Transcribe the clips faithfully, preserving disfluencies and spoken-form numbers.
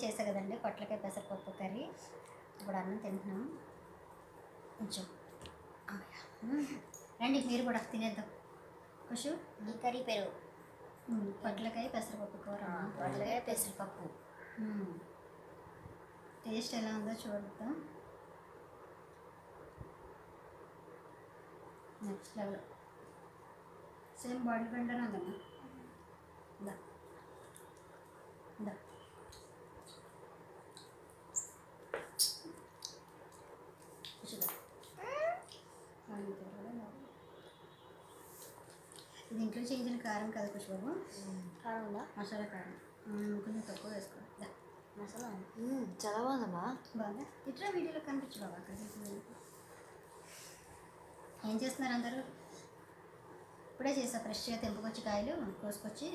చేసా కదండి పొట్లకాయ పెసరపప్పు కర్రీ. ఇప్పుడు అన్నం తింటున్నాం కొంచెం. రండి మీరు కూడా తినేద్దాం. ఖుషు ఈ కర్రీ పెరుగు పొట్లకాయ పెసరపప్పు కూర. పొట్లకాయ పెసరపప్పు టేస్ట్ ఎలా ఉందో చూద్దాం. Next level. సేమ్ బాడీ పెంటనే ఉందమ్మా. దా దా ఇది ఇంట్లో చేయించిన కారం కదా కుషబాబు. కారం ఉందా? మసాలా కారం కొంచెం తక్కువ వేసుకోవాలి. దా మసాలా చాలా బాగుందమ్మా. బాగుందా? ఇట్లా వీడియోలో కనిపించు బాబా. అక్కడ ఏం చేస్తున్నారు అందరూ? ఇప్పుడే చేసా ఫ్రెష్గా తెంపుకొచ్చి కాయలు కోసుకొచ్చి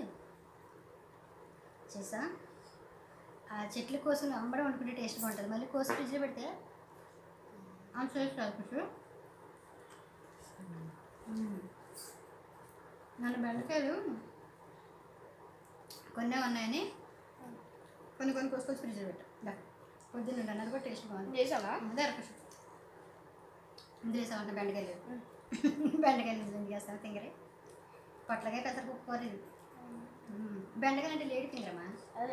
చేసా. ఆ చెట్లు కోసం అమ్మడం వండుకుంటే టేస్ట్ బాగుంటుంది. మళ్ళీ కోసి ఫ్రిడ్జ్లో పెడితే అంత టేస్ట్ రాదు. నన్ను బెండకాయలు కొన్నే ఉన్నాయని కొన్ని కొన్ని కోసుకొచ్చి ఫ్రిడ్జ్లో పెట్టా. పొద్దున్న అన్నది కూడా టేస్ట్ బాగుంది. చేసావా? అదే అరకుషం ఇందులో వేసామంట బెండకాయలు. బెండకాయలు ఎందుకు చేస్తాను తింగరే. పొట్లకాయ పెసరపప్పు కూర ఇది. బెండకాయలు అంటే లేడి తింగరమ్మా. అదే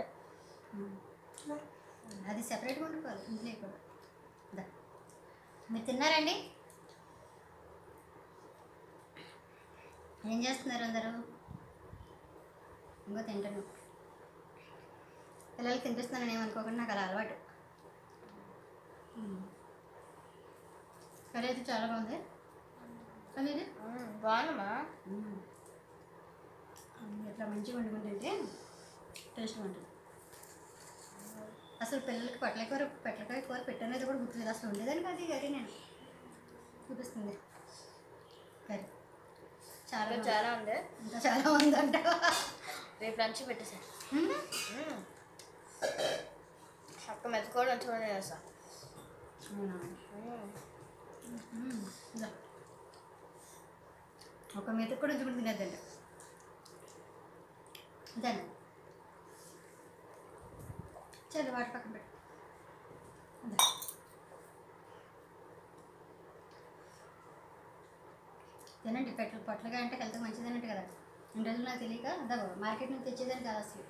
అది సెపరేట్గా వండుకోవాలి ఇంట్లో కూడా. దా మీరు తిన్నారండి? ఏం చేస్తున్నారు అందరూ? ఇంకో తింటాను. పిల్లలకి తినిపిస్తున్నాను ఏమనుకోకుండా నాకు అలా అలవాటు. కర్రీ అయితే చాలా బాగుంది. కానీ ఇది బాగుందమ్మా. ఇట్లా మంచిగా వండుకుంటుంటే టేస్ట్గా ఉంటుంది. అసలు పిల్లలకి పొట్లకాయ కూర పొట్లకాయ కూర పెట్టనేది కూడా గుర్తులేదు. అసలు ఉండేదని కాదు ఈ కర్రీ. నేను చూపిస్తుంది కర్రీ చాలా చాలా ఉంది. ఇంకా చాలా ఉందంట. రేపు లంచ్ పెట్టేసా. అక్క మెత్తుకోవడం మంచిగా చేస్తా. ఒక మెతుకు కూడా ఉంచుకుని తినేద్దండి. దాన్ని చల్లి వాటి పక్కన పెట్టు. తినండి. పెట్టలు పొట్లకాయ అంటే హెల్త్కి మంచిది అన్నట్టు కదా. రెండు రోజులు నాకు తెలియక అదా మార్కెట్ నుంచి తెచ్చేదాన్ని కాదు అసలు.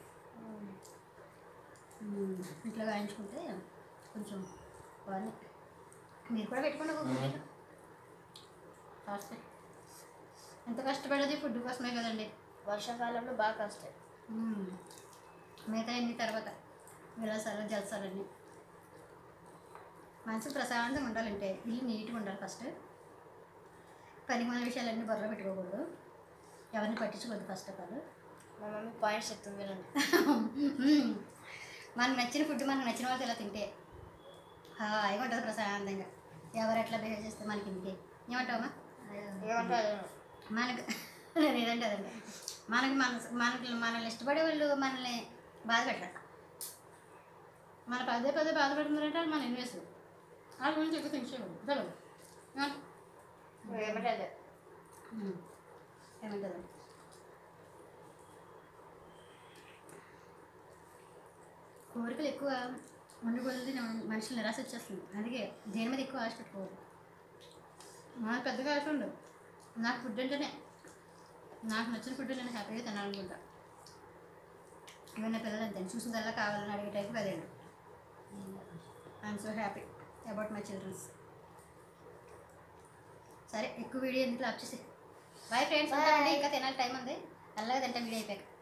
ఇంట్లో వేయించుకుంటే కొంచెం బాగుంది. మీరు కూడా పెట్టుకోండి ఒక కూరలు. కాస్త ఎంత కష్టపడేది ఫుడ్ కోసమే కదండి. వర్షాకాలంలో బాగా కష్టాయి. మిగతా అన్ని తర్వాత విలాసాలు జలసాలన్నీ. మనసు ప్రశాంతంగా ఉండాలంటే ఇల్లు నీట్గా ఉండాలి ఫస్ట్. పని మన విషయాలన్నీ బొర్రలో పెట్టుకోకూడదు. ఎవరిని పట్టించుకోవద్దు ఫస్ట్ ఆఫ్ ఆల్. మా మమ్మీ పాయింట్స్ చెప్తుంది వినండి. మనకు నచ్చిన ఫుడ్ మనకు నచ్చిన వాళ్ళతో ఇలా తింటే హాయిగా ఉంటుంది ప్రశాంతంగా. ఎవరు ఎట్లా బిహేవ్ చేస్తే మనకి ఇంకే ఏమంటావమ్మా? ఏమంటే మనకు నేను ఏదంటే అదండి. మనకి మన మనకి మనల్ని ఇష్టపడే వాళ్ళు మనల్ని బాధ పెట్టారు. మన పదే పదే బాధపడుతున్నారంటే మన ఇన్వేస్ట్ వాళ్ళ గురించి ఎక్కువ తించేవాళ్ళు తెలవు. ఏమంటే అదే ఏమంటుంది కోరికలు ఎక్కువ వండుకోలేదు మనుషులు నిరాశ వచ్చేస్తుంది. అందుకే దేని మీద ఎక్కువ ఆశ పెట్టుకోవద్దు. నాకు పెద్దగా ఆశ ఉండదు. నాకు ఫుడ్ అంటేనే నాకు నచ్చిన ఫుడ్ నేను హ్యాపీగా తినాలనుకుంటా. ఏమైనా పిల్లలు అంతే చూసిందల్లా కావాలని అడిగే టైపు కదండి. I'm so happy about my childrens. సరే ఎక్కువ వీడియో ఎందుకు ఆప్ చేసి బాయ్ ఫ్రెండ్స్. ఇంకా తినాలి టైం ఉంది. అలాగే తింటా వీడియో అయిపోయాక.